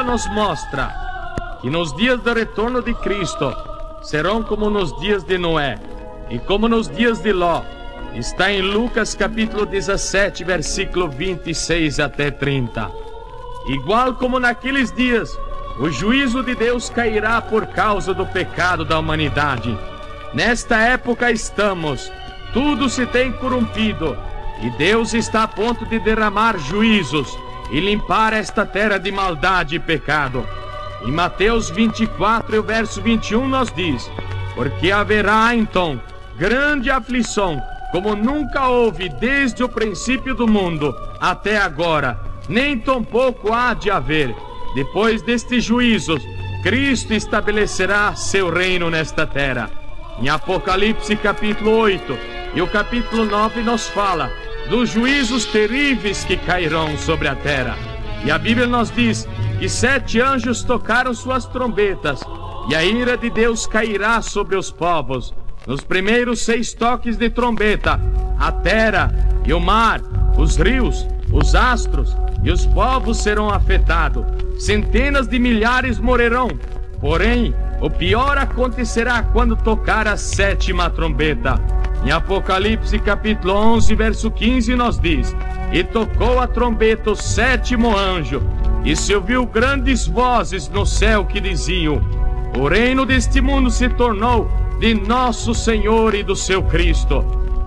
nos mostra que nos dias do retorno de Cristo serão como nos dias de Noé e como nos dias de Ló. Está em Lucas capítulo 17, versículo 26 até 30. Igual como naqueles dias, o juízo de Deus cairá por causa do pecado da humanidade. Nesta época estamos, tudo se tem corrompido, e Deus está a ponto de derramar juízos e limpar esta terra de maldade e pecado. Em Mateus 24, o verso 21 nos diz: porque haverá então grande aflição, como nunca houve desde o princípio do mundo até agora, nem tampouco há de haver. Depois destes juízos, Cristo estabelecerá seu reino nesta terra. Em Apocalipse capítulo 8 e o capítulo 9 nos fala dos juízos terríveis que cairão sobre a terra. E a Bíblia nos diz que 7 anjos tocaram suas trombetas, e a ira de Deus cairá sobre os povos. Nos primeiros 6 toques de trombeta, a terra e o mar, os rios, os astros e os povos serão afetados. Centenas de milhares morrerão. Porém, o pior acontecerá quando tocar a 7ª trombeta. Em Apocalipse capítulo 11, verso 15 nos diz: e tocou a trombeta o 7º anjo, e se ouviu grandes vozes no céu que diziam: o reino deste mundo se tornou de nosso Senhor e do seu Cristo.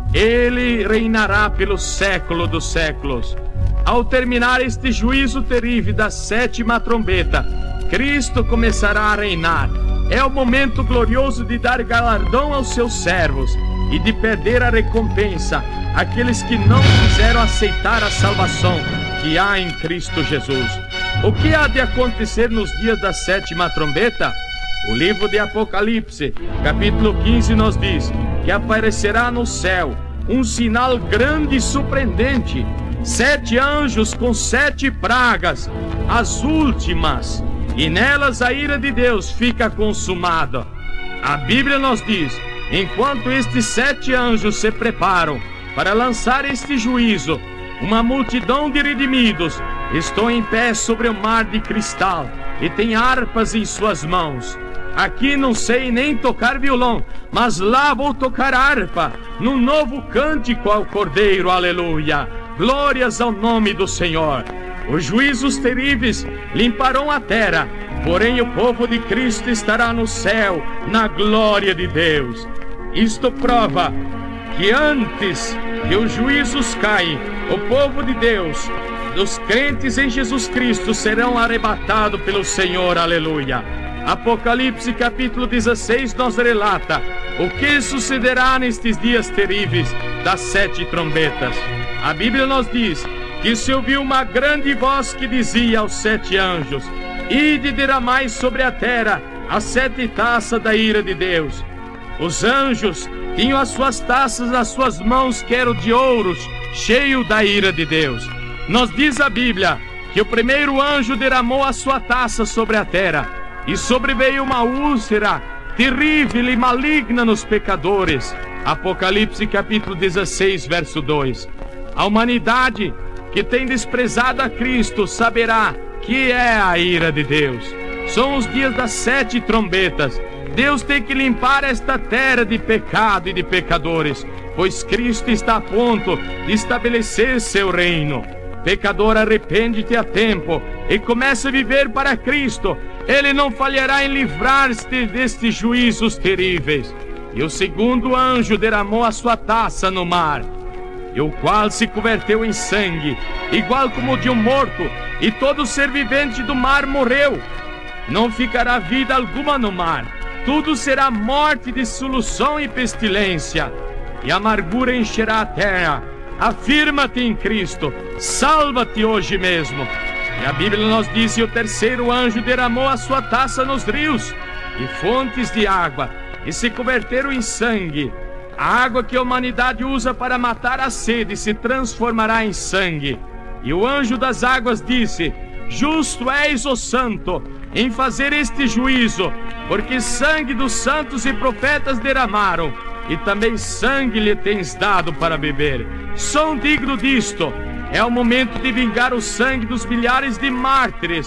Ele reinará pelo século dos séculos. Ao terminar este juízo terrível da 7ª trombeta, Cristo começará a reinar. É o momento glorioso de dar galardão aos seus servos e de perder a recompensa àqueles que não quiseram aceitar a salvação que há em Cristo Jesus. O que há de acontecer nos dias da 7ª trombeta? O livro de Apocalipse, capítulo 15, nos diz que aparecerá no céu um sinal grande e surpreendente: 7 anjos com 7 pragas, as últimas, e nelas a ira de Deus fica consumada. A Bíblia nos diz: enquanto estes 7 anjos se preparam para lançar este juízo, uma multidão de redimidos estão em pé sobre o mar de cristal e tem harpas em suas mãos. Aqui não sei nem tocar violão, mas lá vou tocar harpa, num novo cântico ao Cordeiro, aleluia. Glórias ao nome do Senhor. Os juízos terríveis limparão a terra, porém o povo de Cristo estará no céu, na glória de Deus. Isto prova que antes que os juízos caem, o povo de Deus, dos crentes em Jesus Cristo, serão arrebatados pelo Senhor, aleluia. Apocalipse capítulo 16 nos relata o que sucederá nestes dias terríveis das 7 trombetas. A Bíblia nos diz que se ouviu uma grande voz que dizia aos 7 anjos: ide derramai sobre a terra as 7 taças da ira de Deus. Os anjos tinham as suas taças nas suas mãos, que eram de ouros, cheio da ira de Deus. Nos diz a Bíblia que o primeiro anjo derramou a sua taça sobre a terra, e sobreveio uma úlcera terrível e maligna nos pecadores. Apocalipse capítulo 16, verso 2. A humanidade que tem desprezado a Cristo saberá que é a ira de Deus. São os dias das 7 trombetas. Deus tem que limpar esta terra de pecado e de pecadores, pois Cristo está a ponto de estabelecer seu reino. Pecador, arrepende-te a tempo e comece a viver para Cristo. Ele não falhará em livrar-te destes juízos terríveis. E o segundo anjo derramou a sua taça no mar, e o qual se converteu em sangue, igual como de um morto, e todo ser vivente do mar morreu. Não ficará vida alguma no mar. Tudo será morte, dissolução e pestilência, e a amargura encherá a terra. Afirma-te em Cristo, salva-te hoje mesmo. E a Bíblia nos diz que o terceiro anjo derramou a sua taça nos rios e fontes de água, e se converteram em sangue. A água que a humanidade usa para matar a sede se transformará em sangue. E o anjo das águas disse: justo és, ó santo, em fazer este juízo, porque sangue dos santos e profetas derramaram, e também sangue lhe tens dado para beber. Sou digno disto. É o momento de vingar o sangue dos milhares de mártires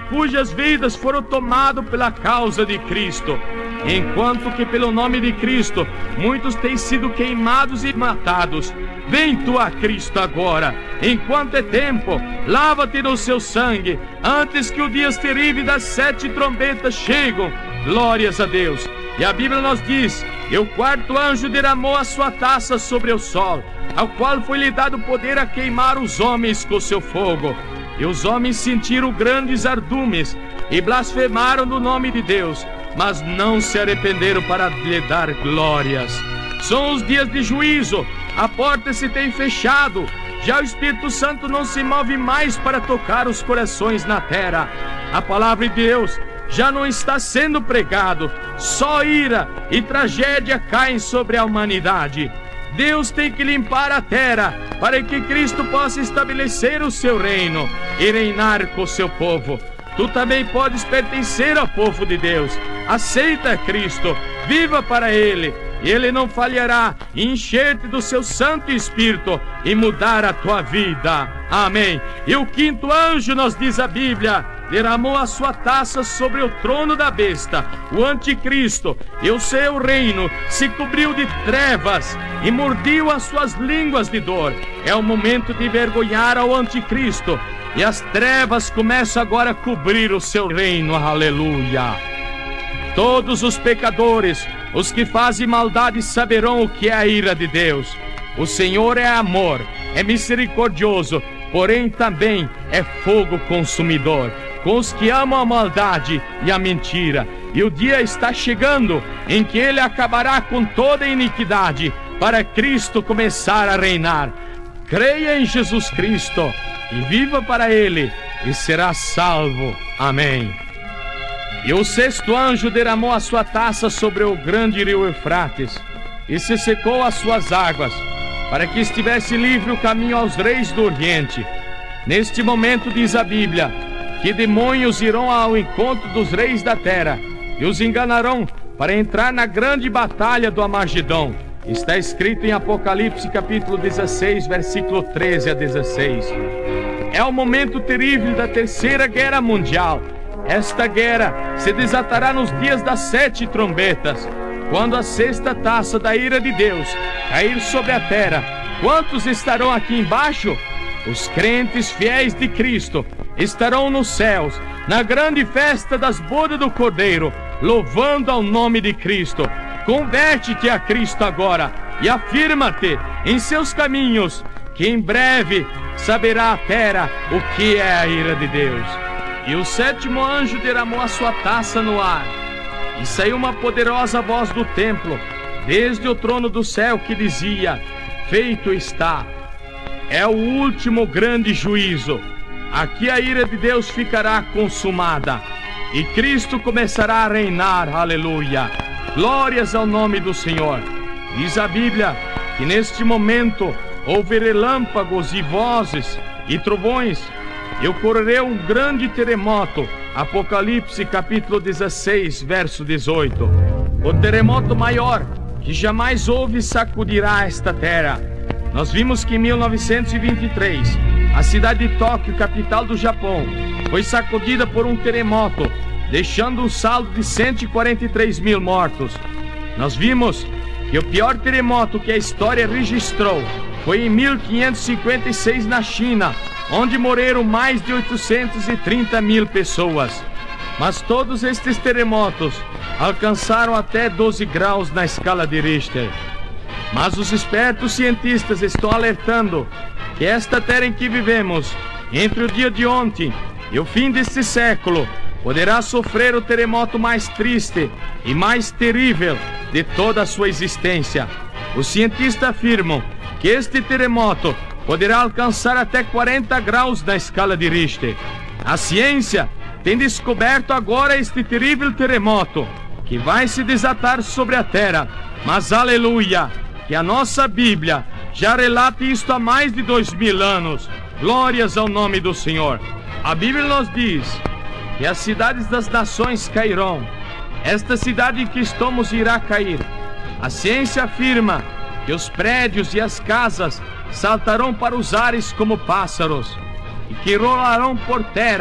cujas vidas foram tomadas pela causa de Cristo. Enquanto que pelo nome de Cristo muitos têm sido queimados e matados. Vem tu a Cristo agora, enquanto é tempo, lava-te no seu sangue, antes que o dia terrível das 7 trombetas cheguem. Glórias a Deus. E a Bíblia nos diz: e o quarto anjo derramou a sua taça sobre o sol, ao qual foi-lhe dado poder a queimar os homens com seu fogo. E os homens sentiram grandes ardumes, e blasfemaram no nome de Deus, mas não se arrependeram para lhe dar glórias. São os dias de juízo, a porta se tem fechado, já o Espírito Santo não se move mais para tocar os corações na terra. A palavra de Deus já não está sendo pregado, só ira e tragédia caem sobre a humanidade. Deus tem que limpar a terra para que Cristo possa estabelecer o seu reino e reinar com o seu povo. Tu também podes pertencer ao povo de Deus. Aceita Cristo, viva para Ele, e Ele não falhará em encher-te do seu Santo Espírito e mudar a tua vida. Amém. E o quinto anjo, nos diz a Bíblia, derramou a sua taça sobre o trono da besta, o anticristo, e o seu reino se cobriu de trevas e mordiu as suas línguas de dor. É o momento de envergonhar ao anticristo, e as trevas começam agora a cobrir o seu reino. Aleluia. Todos os pecadores, os que fazem maldade, saberão o que é a ira de Deus. O Senhor é amor, é misericordioso, porém também é fogo consumidor com os que amam a maldade e a mentira. E o dia está chegando em que Ele acabará com toda iniquidade, para Cristo começar a reinar. Creia em Jesus Cristo e viva para Ele, e será salvo. Amém. E o sexto anjo derramou a sua taça sobre o grande rio Eufrates, e se secou as suas águas, para que estivesse livre o caminho aos reis do Oriente. Neste momento, diz a Bíblia, que demônios irão ao encontro dos reis da terra e os enganarão para entrar na grande batalha do Armagedão. Está escrito em Apocalipse capítulo 16, versículo 13 a 16. É o momento terrível da terceira guerra mundial. Esta guerra se desatará nos dias das 7 trombetas, quando a sexta taça da ira de Deus cair sobre a terra. Quantos estarão aqui embaixo? Os crentes fiéis de Cristo estarão nos céus, na grande festa das bodas do Cordeiro, louvando ao nome de Cristo. Converte-te a Cristo agora e afirma-te em seus caminhos, que em breve saberá a terra o que é a ira de Deus. E o sétimo anjo derramou a sua taça no ar, e saiu uma poderosa voz do templo, desde o trono do céu, que dizia: feito está. É o último grande juízo. Aqui a ira de Deus ficará consumada, e Cristo começará a reinar. Aleluia. Glórias ao nome do Senhor. Diz a Bíblia que neste momento houve relâmpagos e vozes e trovões, e ocorrerá um grande terremoto. Apocalipse capítulo 16, verso 18. O terremoto maior que jamais houve sacudirá esta terra. Nós vimos que em 1923, a cidade de Tóquio, capital do Japão, foi sacudida por um terremoto, deixando um saldo de 143 mil mortos. Nós vimos que o pior terremoto que a história registrou foi em 1556 na China, onde morreram mais de 830 mil pessoas. Mas todos estes terremotos alcançaram até 12 graus na escala de Richter. Mas os espertos cientistas estão alertando que esta terra em que vivemos, entre o dia de ontem e o fim deste século, poderá sofrer o terremoto mais triste e mais terrível de toda a sua existência. Os cientistas afirmam que este terremoto poderá alcançar até 40 graus na escala de Richter. A ciência tem descoberto agora este terrível terremoto que vai se desatar sobre a terra. Mas aleluia, que a nossa Bíblia já relata isto há mais de 2000 anos. Glórias ao nome do Senhor. A Bíblia nos diz que as cidades das nações cairão. Esta cidade em que estamos irá cair. A ciência afirma que os prédios e as casas saltarão para os ares como pássaros, e que rolarão por terra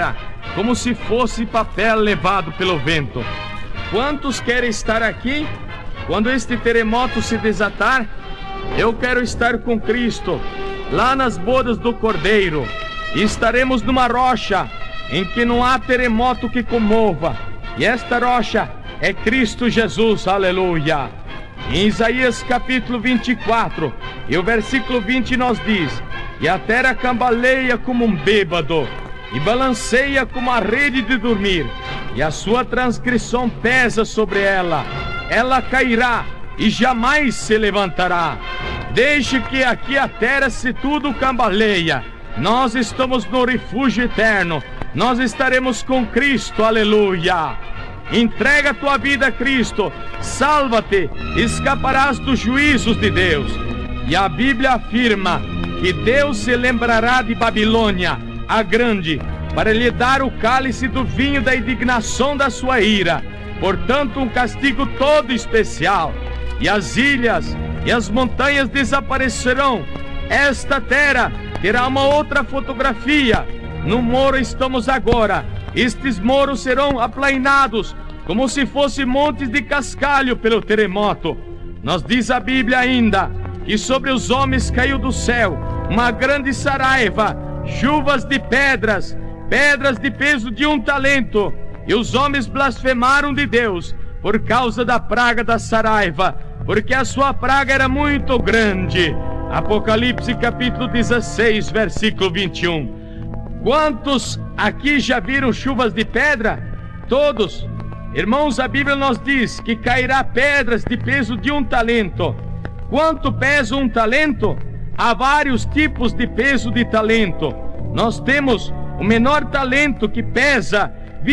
como se fosse papel levado pelo vento. Quantos querem estar aqui quando este terremoto se desatar? Eu quero estar com Cristo, lá nas bodas do Cordeiro. E estaremos numa rocha em que não há terremoto que comova. E esta rocha é Cristo Jesus, aleluia. Em Isaías capítulo 24, e o versículo 20 nos diz: e a terra cambaleia como um bêbado, e balanceia como a rede de dormir, e a sua transgressão pesa sobre ela. Ela cairá e jamais se levantará. Deixe que aqui a terra se tudo cambaleia. Nós estamos no refúgio eterno. Nós estaremos com Cristo, aleluia. Entrega a tua vida a Cristo, salva-te, escaparás dos juízos de Deus. E a Bíblia afirma que Deus se lembrará de Babilônia, a grande, para lhe dar o cálice do vinho da indignação da sua ira. Portanto, um castigo todo especial. E as ilhas e as montanhas desaparecerão. Esta terra terá uma outra fotografia. No moro estamos agora. Estes moros serão aplainados, como se fossem montes de cascalho pelo terremoto. Nos diz a Bíblia ainda que sobre os homens caiu do céu uma grande saraiva, chuvas de pedras, pedras de peso de 1 talento. E os homens blasfemaram de Deus por causa da praga da saraiva, porque a sua praga era muito grande. Apocalipse capítulo 16, versículo 21. Quantos aqui já viram chuvas de pedra? Todos. Irmãos, a Bíblia nos diz que cairá pedras de peso de 1 talento. Quanto pesa 1 talento? Há vários tipos de peso de talento. Nós temos o menor talento, que pesa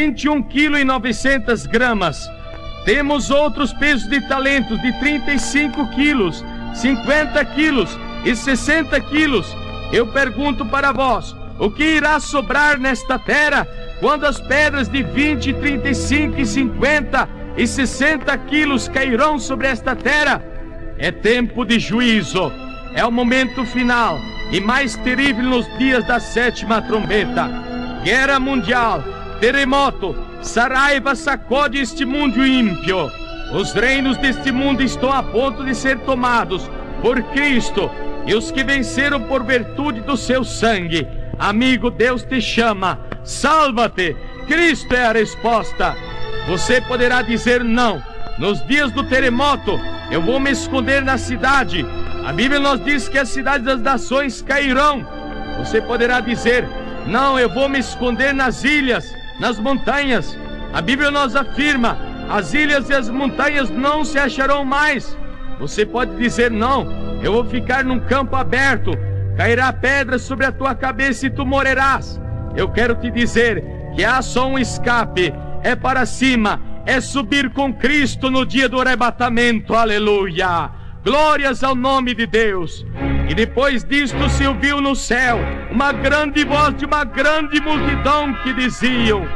21,9 kg. Temos outros pesos de talentos de 35 quilos, 50 quilos e 60 quilos. Eu pergunto para vós: o que irá sobrar nesta terra quando as pedras de 20, 35, 50 e 60 quilos cairão sobre esta terra? É tempo de juízo, é o momento final e mais terrível nos dias da 7ª trombeta. Guerra mundial, terremoto, saraiva sacode este mundo ímpio. Os reinos deste mundo estão a ponto de ser tomados por Cristo e os que venceram por virtude do seu sangue. Amigo, Deus te chama, salva-te, Cristo é a resposta. Você poderá dizer não. Nos dias do terremoto, eu vou me esconder na cidade. A Bíblia nos diz que as cidades das nações cairão. Você poderá dizer: não, eu vou me esconder nas ilhas, nas montanhas. A Bíblia nos afirma: as ilhas e as montanhas não se acharão mais. Você pode dizer: não, eu vou ficar num campo aberto. Cairá pedra sobre a tua cabeça e tu morrerás. Eu quero te dizer que há só um escape, é para cima, é subir com Cristo no dia do arrebatamento, aleluia. Glórias ao nome de Deus. E depois disto se ouviu no céu uma grande voz de uma grande multidão que diziam: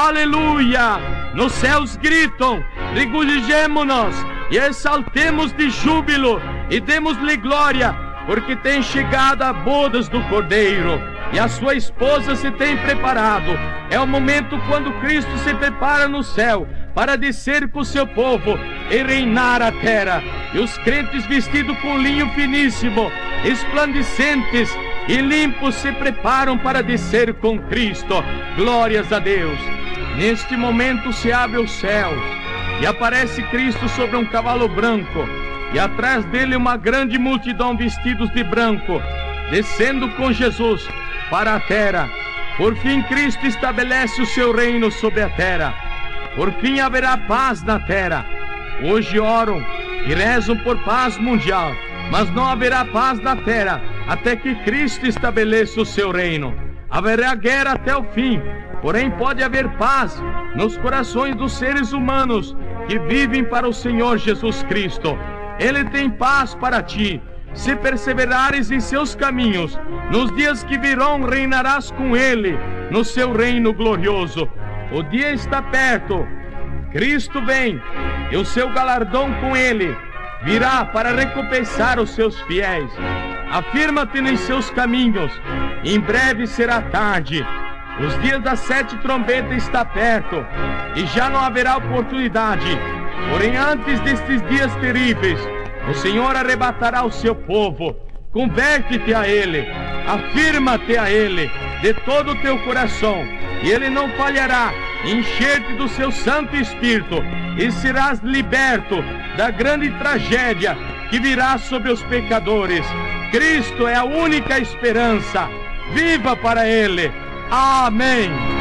aleluia. Nos céus gritam: regozijemo-nos e exaltemos de júbilo e demos-lhe glória, porque tem chegado a bodas do Cordeiro e a sua esposa se tem preparado. É o momento quando Cristo se prepara no céu para descer com o seu povo e reinar a terra. E os crentes vestidos com linho finíssimo, esplandecentes e limpos, se preparam para descer com Cristo. Glórias a Deus. Neste momento se abre os céus e aparece Cristo sobre um cavalo branco, e atrás dele uma grande multidão vestidos de branco, descendo com Jesus para a terra. Por fim, Cristo estabelece o seu reino sobre a terra. Por fim haverá paz na terra. Hoje oram e rezam por paz mundial, mas não haverá paz na terra até que Cristo estabeleça o seu reino. Haverá guerra até o fim, porém pode haver paz nos corações dos seres humanos que vivem para o Senhor Jesus Cristo. Ele tem paz para ti. Se perseverares em seus caminhos, nos dias que virão reinarás com Ele no seu reino glorioso. O dia está perto, Cristo vem, e o seu galardão com Ele virá para recompensar os seus fiéis. Afirma-te nos seus caminhos, em breve será tarde. Os dias das 7 trombetas está perto e já não haverá oportunidade. Porém, antes destes dias terríveis, o Senhor arrebatará o seu povo. Converte-te a Ele, afirma-te a Ele de todo o teu coração, e Ele não falhará em encher-te do seu Santo Espírito, e serás liberto da grande tragédia que virá sobre os pecadores. Cristo é a única esperança. Viva para Ele. Amém.